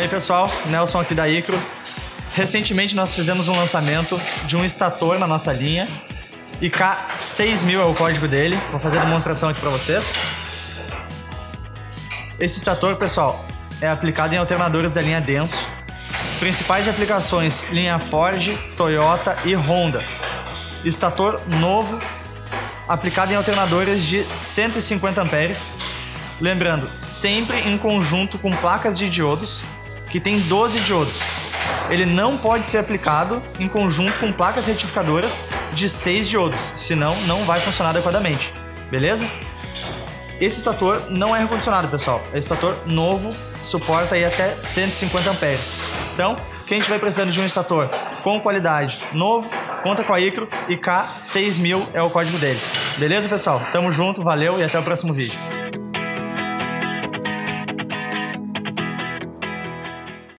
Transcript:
aí pessoal, Nelson aqui da Icro. Recentemente nós fizemos um lançamento de um estator na nossa linha. IK6000 é o código dele. Vou fazer a demonstração aqui para vocês. Esse estator, pessoal, é aplicado em alternadores da linha Denso. Principais aplicações: linha Ford, Toyota e Honda. Estator novo, aplicado em alternadores de 150 amperes. Lembrando, sempre em conjunto com placas de diodos, que tem 12 diodos. Ele não pode ser aplicado em conjunto com placas retificadoras de 6 diodos, senão não vai funcionar adequadamente, beleza? Esse estator não é recondicionado, pessoal. É estator novo, suporta aí até 150 amperes. Então, quem estiver precisando de um estator com qualidade, novo, conta com a Icro. IK6000 é o código dele. Beleza, pessoal? Tamo junto, valeu e até o próximo vídeo.